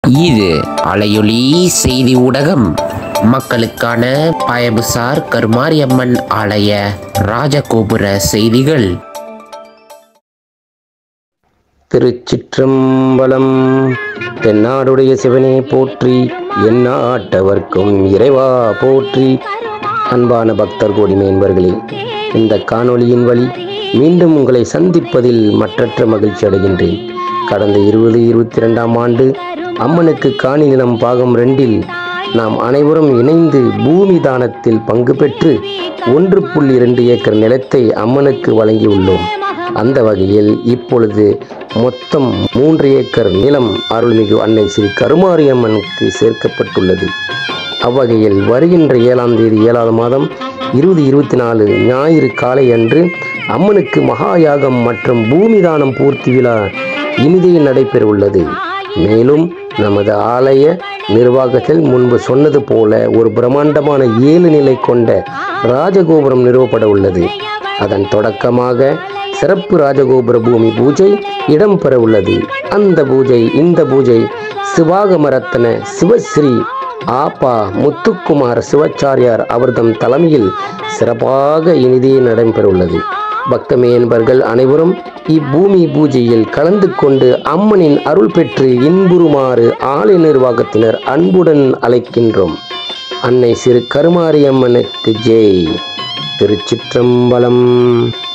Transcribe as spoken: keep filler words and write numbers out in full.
இது அலையொலி செய்தி ஊடகம். மக்களுக்கான பயபுசார் கருமாரியம்மன் ஆலய ராஜகோபுர செய்திகள். திருச்சிற்றம்பலம். தென்னாடுடைய சிவனே போற்றி, எந்நாட்டவர்க்கும் இறைவா போற்றி. அன்பான பக்தர் கோடி மேன்பர்களே, இந்த காணொளியின் வழி மீண்டும் உங்களை சந்திப்பதில் மற்றற்ற மகிழ்ச்சி அடைகின்றேன். கடந்த இருபது இருபத்தி இரண்டாம் ஆண்டு அம்மனுக்கு காணி நிலம் பாகம் ரெண்டில் நாம் அனைவரும் இணைந்து பூமி தானத்தில் பங்கு பெற்று ஒன்று புள்ளி இரண்டு ஏக்கர் நிலத்தை அம்மனுக்கு வழங்கியுள்ளோம். அந்த வகையில் இப்பொழுது மொத்தம் மூன்று ஏக்கர் நிலம் அருள்மிகு அன்னை ஸ்ரீ கருமாரியம்மனுக்கு சேர்க்கப்பட்டுள்ளது. அவ்வகையில் வருகின்ற ஏழாம் தேதி ஏழாவது மாதம் இருபது இருபத்தி நாலு ஞாயிறு காலை அன்று அம்மனுக்கு மகா யாகம் மற்றும் பூமி தானம் பூர்த்தி விழா இனிதே நடைபெற உள்ளது. மேலும் நமது ஆலய நிர்வாகத்தில் முன்பு சொன்னது போல ஒரு பிரம்மாண்டமான ஏழு நிலை கொண்ட ராஜகோபுரம் நிறுவப்பட உள்ளது. அதன் தொடக்கமாக சிறப்பு ராஜகோபுர பூமி பூஜை இடம்பெற உள்ளது. அந்த பூஜை இந்த பூஜை சிவாகமரத்தன சிவஸ்ரீ ஆப்பா முத்துக்குமார் சிவாச்சாரியார் அவர்தம் தலைமையில் சிறப்பாக இனிதே நடைபெற உள்ளது. பக்தமே என்பர்கள் அனைவரும் இப்பூமி பூஜையில் கலந்து கொண்டு அம்மனின் அருள் பெற்று இன்புறுமாறு ஆலய நிர்வாகத்தினர் அன்புடன் அழைக்கின்றோம். அன்னை ஸ்ரீ கருமாரியம்மனுக்கு ஜெய். திருச்சிற்றம்பலம்.